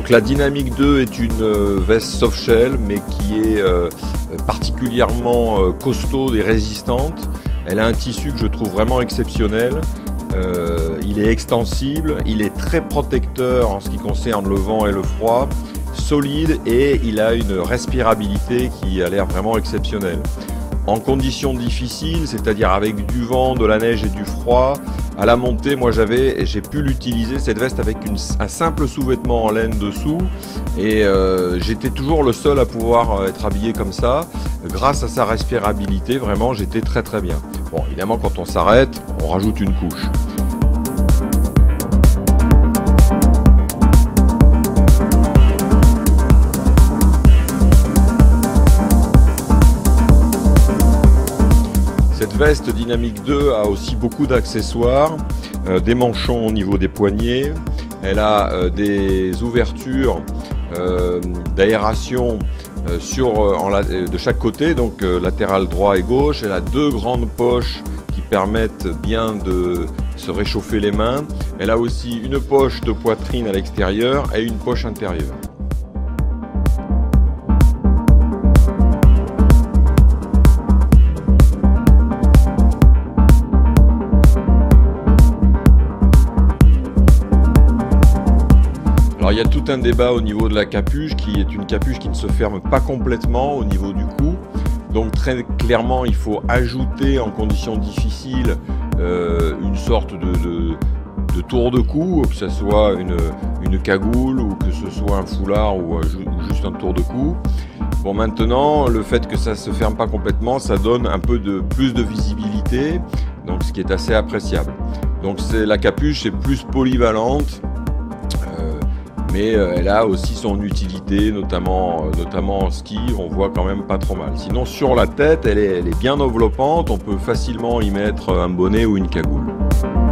Donc la Dynamic 2 est une veste soft shell, mais qui est particulièrement costaude et résistante. Elle a un tissu que je trouve vraiment exceptionnel. Il est extensible, il est très protecteur en ce qui concerne le vent et le froid, solide, et il a une respirabilité qui a l'air vraiment exceptionnelle. En conditions difficiles, c'est-à-dire avec du vent, de la neige et du froid, à la montée, moi j'ai pu l'utiliser, cette veste, avec un simple sous-vêtement en laine dessous, et j'étais toujours le seul à pouvoir être habillé comme ça. Grâce à sa respirabilité, vraiment, j'étais très très bien. Bon, évidemment, quand on s'arrête, on rajoute une couche. Cette veste Dynamic 2 a aussi beaucoup d'accessoires, des manchons au niveau des poignets, elle a des ouvertures d'aération de chaque côté, donc latéral droit et gauche. Elle a deux grandes poches qui permettent bien de se réchauffer les mains. Elle a aussi une poche de poitrine à l'extérieur et une poche intérieure. Alors, il y a tout un débat au niveau de la capuche, qui est une capuche qui ne se ferme pas complètement au niveau du cou. Donc très clairement, il faut ajouter en conditions difficiles une sorte de tour de cou, que ce soit une cagoule ou que ce soit un foulard ou juste un tour de cou. Bon, maintenant, le fait que ça ne se ferme pas complètement, ça donne un peu plus de visibilité, donc ce qui est assez appréciable. Donc la capuche est plus polyvalente. Mais elle a aussi son utilité, notamment en ski, on voit quand même pas trop mal. Sinon, sur la tête, elle est bien enveloppante, on peut facilement y mettre un bonnet ou une cagoule.